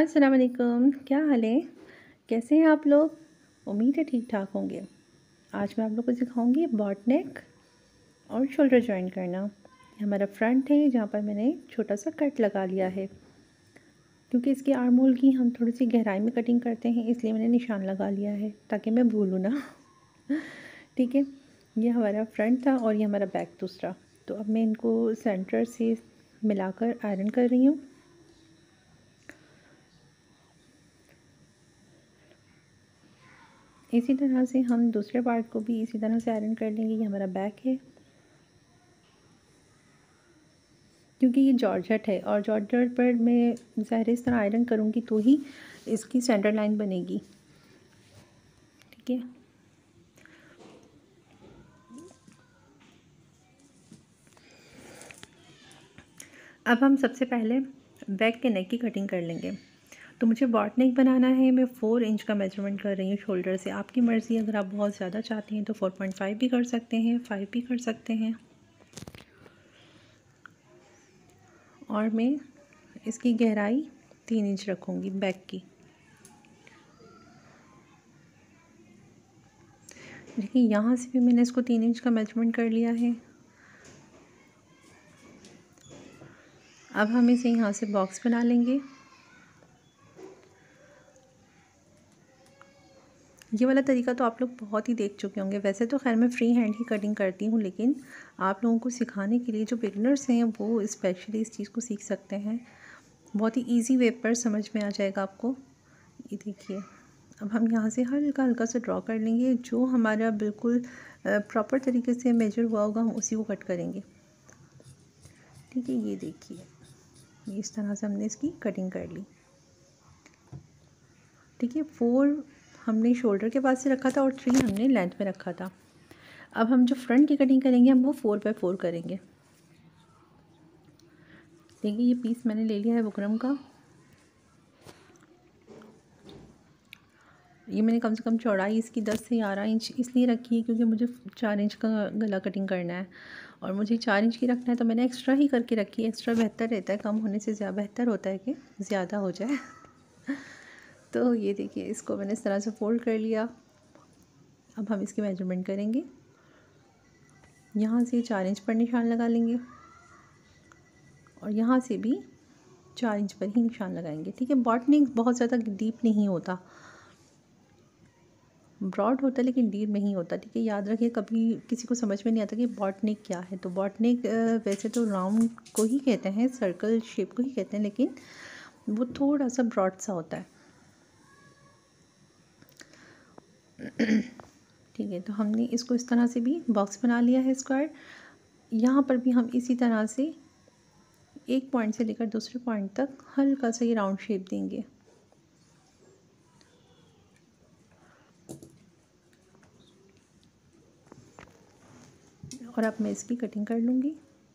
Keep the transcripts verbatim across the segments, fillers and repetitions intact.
अस्सलाम वालेकुम, क्या हाल है? कैसे हैं आप लोग? उम्मीद है ठीक ठाक होंगे। आज मैं आप लोग को सिखाऊंगी बॉट नेक और शोल्डर जॉइन करना। ये हमारा फ्रंट है जहाँ पर मैंने छोटा सा कट लगा लिया है, क्योंकि इसकी आर्म होल की हम थोड़ी सी गहराई में कटिंग करते हैं, इसलिए मैंने निशान लगा लिया है ताकि मैं भूलूँ ना। ठीक है, ये हमारा फ्रंट था और ये हमारा बैक दूसरा। तो अब मैं इनको सेंटर से मिलाकर आयरन कर रही हूँ। इसी तरह से हम दूसरे पार्ट को भी इसी तरह से आयरन कर लेंगे। ये हमारा बैक है, क्योंकि ये जॉर्जेट है और जॉर्जेट पर मैं ज़ाहिर इस तरह आयरन करूँगी तो ही इसकी सेंटर लाइन बनेगी। ठीक है, अब हम सबसे पहले बैक के नेक की कटिंग कर लेंगे। तो मुझे बॉट नेक बनाना है, मैं फ़ोर इंच का मेजरमेंट कर रही हूँ शोल्डर से। आपकी मर्ज़ी, अगर आप बहुत ज़्यादा चाहते हैं तो फोर पॉइंट फाइव भी कर सकते हैं, फाइव भी कर सकते हैं। और मैं इसकी गहराई तीन इंच रखूँगी बैक की। देखिए, यहाँ से भी मैंने इसको तीन इंच का मेजरमेंट कर लिया है। अब हम इसे यहाँ से बॉक्स बना लेंगे। ये वाला तरीका तो आप लोग बहुत ही देख चुके होंगे। वैसे तो खैर मैं फ्री हैंड ही कटिंग करती हूँ, लेकिन आप लोगों को सिखाने के लिए जो बिगनर्स हैं वो स्पेशली इस चीज़ को सीख सकते हैं। बहुत ही इजी वे पर समझ में आ जाएगा आपको। ये देखिए, अब हम यहाँ से हल्का हल्का से ड्रॉ कर लेंगे। जो हमारा बिल्कुल प्रॉपर तरीके से मेजर हुआ होगा हम उसी को कट करेंगे। ठीक है, ये देखिए, इस तरह से हमने इसकी कटिंग कर ली। ठीक है, फोर हमने शोल्डर के पास से रखा था और थ्री हमने लेंथ में रखा था। अब हम जो फ्रंट की कटिंग करेंगे हम वो फोर बाय फोर करेंगे। देखिए, ये पीस मैंने ले लिया है बुकरम का। ये मैंने कम से कम चौड़ाई इसकी दस से ग्यारह इंच इसलिए रखी है क्योंकि मुझे चार इंच का गला कटिंग करना है और मुझे चार इंच की रखना है, तो मैंने एक्स्ट्रा ही करके रखी है। एक्स्ट्रा बेहतर रहता है, कम होने से ज़्यादा बेहतर होता है कि ज़्यादा हो जाए। तो ये देखिए, इसको मैंने इस तरह से फोल्ड कर लिया। अब हम इसकी मेजरमेंट करेंगे। यहाँ से चार इंच पर निशान लगा लेंगे और यहाँ से भी चार इंच पर ही निशान लगाएंगे। ठीक है, बॉट नेक बहुत ज़्यादा डीप नहीं होता, ब्रॉड होता है लेकिन डीप नहीं होता। ठीक है, याद रखिए, कभी किसी को समझ में नहीं आता कि बॉट नेक क्या है। तो बॉट नेक वैसे तो राउंड को ही कहते हैं, सर्कल शेप को ही कहते हैं, लेकिन वो थोड़ा सा ब्रॉड सा होता है। ठीक है, तो हमने इसको इस तरह से भी बॉक्स बना लिया है स्क्वायर। यहाँ पर भी हम इसी तरह से एक पॉइंट से लेकर दूसरे पॉइंट तक हल्का सा ये राउंड शेप देंगे। और अब मैं इसकी कटिंग कर लूँगी।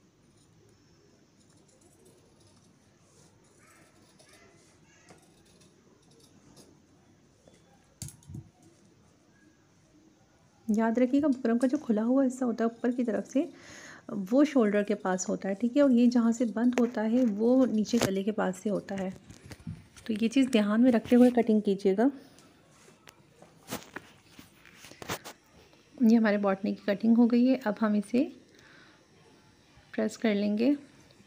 याद रखिएगा, बुकरम का जो खुला हुआ हिस्सा होता है ऊपर की तरफ से, वो शोल्डर के पास होता है। ठीक है, और ये जहाँ से बंद होता है वो नीचे गले के पास से होता है। तो ये चीज़ ध्यान में रखते हुए कटिंग कीजिएगा। ये हमारे बॉट नेक की कटिंग हो गई है। अब हम इसे प्रेस कर लेंगे।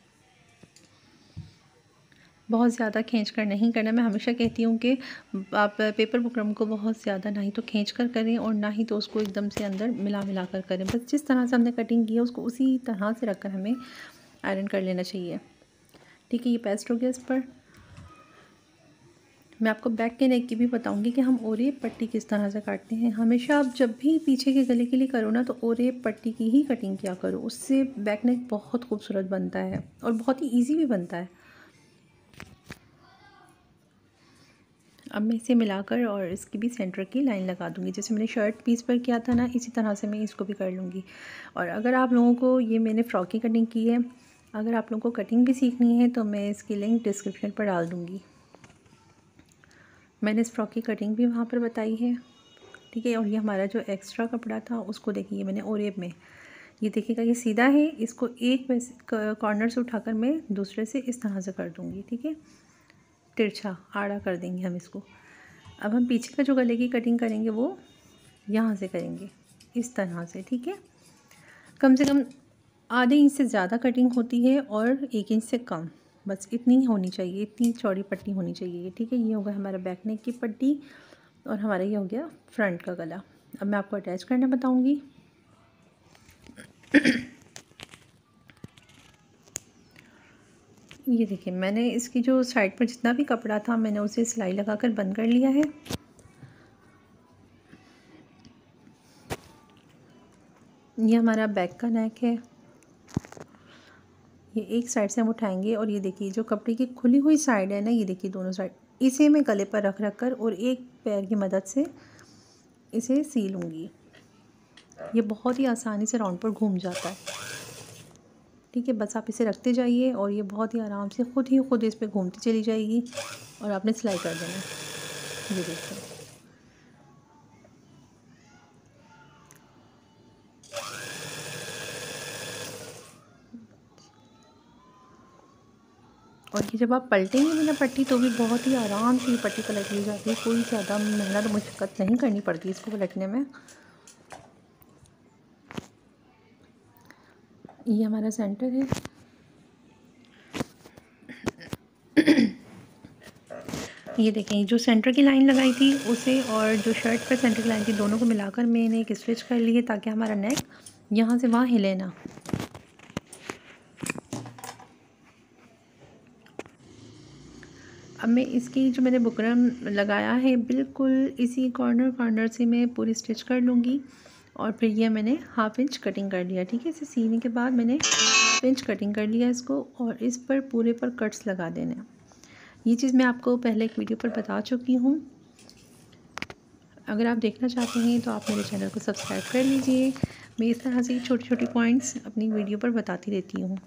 बहुत ज़्यादा खींच कर नहीं करना। मैं हमेशा कहती हूँ कि आप पेपर बुकरम को बहुत ज़्यादा ना ही तो खींच कर करें और ना ही तो उसको एकदम से अंदर मिला मिला कर करें। बस जिस तरह से हमने कटिंग की है उसको उसी तरह से रखकर हमें आयरन कर लेना चाहिए। ठीक है, ये पेस्ट हो गया। इस पर मैं आपको बैक के नेक की भी बताऊंगी कि हम ओरे पट्टी किस तरह से काटते हैं। हमेशा आप जब भी पीछे के गले के लिए करो ना, तो ओरे पट्टी की ही कटिंग किया करो, उससे बैक नेक बहुत खूबसूरत बनता है और बहुत ही ईजी भी बनता है। अब मैं इसे मिलाकर और इसकी भी सेंटर की लाइन लगा दूंगी। जैसे मैंने शर्ट पीस पर किया था ना, इसी तरह से मैं इसको भी कर लूँगी। और अगर आप लोगों को, ये मैंने फ्रॉक की कटिंग की है, अगर आप लोगों को कटिंग भी सीखनी है तो मैं इसकी लिंक डिस्क्रिप्शन पर डाल दूँगी। मैंने इस फ्रॉक की कटिंग भी वहाँ पर बताई है। ठीक है, और ये हमारा जो एक्स्ट्रा कपड़ा था उसको देखिए मैंने ओरेब में, ये देखिएगा ये सीधा है, इसको एक वैसे कॉर्नर से उठाकर मैं दूसरे से इस तरह से कर दूँगी। ठीक है, तिरछा आड़ा कर देंगे हम इसको। अब हम पीछे का जो गले की कटिंग करेंगे वो यहाँ से करेंगे इस तरह से, ठीक है। कम से कम आधे इंच से ज़्यादा कटिंग होती है और एक इंच से कम, बस इतनी ही होनी चाहिए, इतनी चौड़ी पट्टी होनी चाहिए, ठीक है। ये होगा हमारा बैक नेक की पट्टी और हमारा ये हो गया फ्रंट का गला। अब मैं आपको अटैच करना बताऊंगी। ये देखिए, मैंने इसकी जो साइड पर जितना भी कपड़ा था मैंने उसे सिलाई लगाकर बंद कर लिया है। ये हमारा बैक का नेक है। ये एक साइड से हम उठाएंगे और ये देखिए जो कपड़े की खुली हुई साइड है ना, ये देखिए दोनों साइड, इसे मैं गले पर रख रख कर और एक पैर की मदद से इसे सी लूँगी। ये बहुत ही आसानी से राउंड पर घूम जाता है, ठीक है। बस आप इसे रखते जाइए और ये बहुत ही आराम से खुद ही खुद इस पर घूमती चली जाएगी और आपने सिलाई कर देना। ये देखिए, और ये जब आप पलटेंगे भी ना पट्टी तो भी बहुत ही आराम से पट्टी पलट ली जाती है। कोई ज़्यादा मेहनत तो मुश्किल नहीं करनी पड़ती इसको पलटने में। ये हमारा सेंटर है। ये देखें, जो सेंटर की लाइन लगाई थी उसे और जो शर्ट पर सेंटर की लाइन थी दोनों को मिलाकर मैंने एक स्टिच कर ली है ताकि हमारा नेक यहाँ से वहाँ हिले ना। अब मैं इसकी जो मैंने बुकरम लगाया है बिल्कुल इसी कॉर्नर कॉर्नर से मैं पूरी स्टिच कर लूँगी और फिर ये मैंने हाफ इंच कटिंग कर लिया, ठीक है। इसे सीने के बाद मैंने हाफ इंच कटिंग कर लिया इसको और इस पर पूरे पर कट्स लगा देने। ये चीज़ मैं आपको पहले एक वीडियो पर बता चुकी हूँ। अगर आप देखना चाहते हैं तो आप मेरे चैनल को सब्सक्राइब कर लीजिए। मैं इस तरह से छोटी छोटी पॉइंट्स अपनी वीडियो पर बताती रहती हूँ,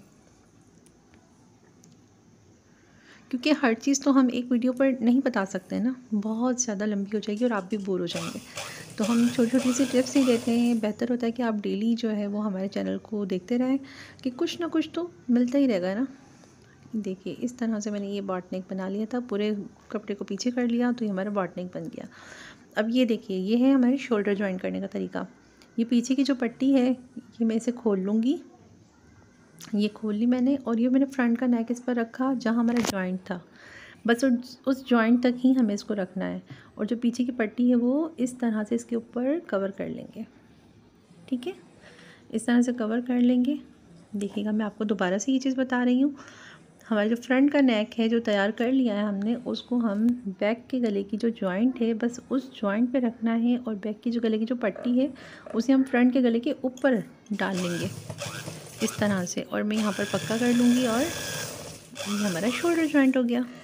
क्योंकि हर चीज़ तो हम एक वीडियो पर नहीं बता सकते ना, बहुत ज़्यादा लंबी हो जाएगी और आप भी बोर हो जाएंगे। तो हम छोटी छोटी सी टिप्स ही देते हैं। बेहतर होता है कि आप डेली जो है वो हमारे चैनल को देखते रहें कि कुछ ना कुछ तो मिलता ही रहेगा ना। देखिए, इस तरह से मैंने ये बॉट नेक बना लिया था, पूरे कपड़े को पीछे कर लिया तो ये हमारा बॉट नेक बन गया। अब ये देखिए, ये है हमारे शोल्डर जॉइंट करने का तरीका। ये पीछे की जो पट्टी है ये मैं इसे खोल लूँगी, ये खोल ली मैंने और ये मैंने फ्रंट का नेक इस पर रखा जहाँ हमारा जॉइंट था, बस उस जॉइंट तक ही हमें इसको रखना है। और जो पीछे की पट्टी है वो इस तरह से इसके ऊपर कवर कर लेंगे, ठीक है। इस तरह से कवर कर लेंगे। देखिएगा, मैं आपको दोबारा से ये चीज़ बता रही हूँ। हमारा जो फ्रंट का नेक है जो तैयार कर लिया है हमने, उसको हम बैक के गले की जो जॉइंट है बस उस जॉइंट पे रखना है और बैक की जो गले की जो पट्टी है उसे हम फ्रंट के गले के ऊपर डाल लेंगे इस तरह से, और मैं यहाँ पर पक्का कर लूँगी और ये हमारा शोल्डर जॉइंट हो गया।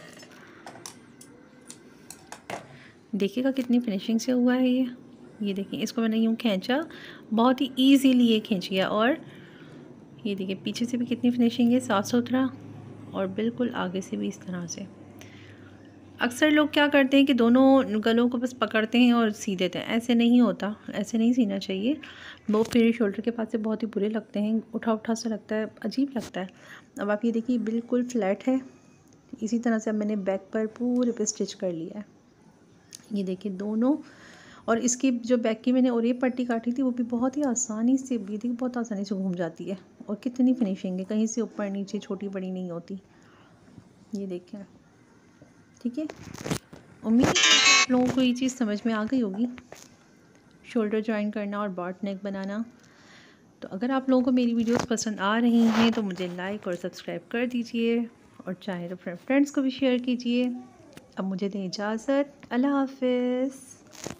देखिएगा कितनी फिनिशिंग से हुआ है ये। ये देखिए, इसको मैंने यूँ खींचा, बहुत ही ईजीली ये खींच गया। और ये देखिए पीछे से भी कितनी फिनिशिंग है, साफ़ सुथरा, और बिल्कुल आगे से भी इस तरह से। अक्सर लोग क्या करते हैं कि दोनों गलों को बस पकड़ते हैं और सी देते हैं, ऐसे नहीं होता, ऐसे नहीं सीना चाहिए। वो फिर शोल्डर के पास से बहुत ही बुरे लगते हैं, उठा उठा सा लगता है, अजीब लगता है। अब आप ये देखिए बिल्कुल फ्लैट है। इसी तरह से अब मैंने बैक पर पूरे पे स्टिच कर लिया है। ये देखिए दोनों, और इसकी जो बैक की मैंने और ये पट्टी काटी थी वो भी बहुत ही आसानी से, ये देखिए बहुत आसानी से घूम जाती है और कितनी फिनिशिंग है, कहीं से ऊपर नीचे छोटी बड़ी नहीं होती। ये देखिए, ठीक है। उम्मीद है कि आप लोगों को ये चीज़ समझ में आ गई होगी, शोल्डर जॉइन करना और बॉट नेक बनाना। तो अगर आप लोगों को मेरी वीडियोस पसंद आ रही हैं तो मुझे लाइक और सब्सक्राइब कर दीजिए और चाहे तो फ्रेंड्स को भी शेयर कीजिए। अब मुझे दें इजाज़त, अल्लाह हाफ़िज़।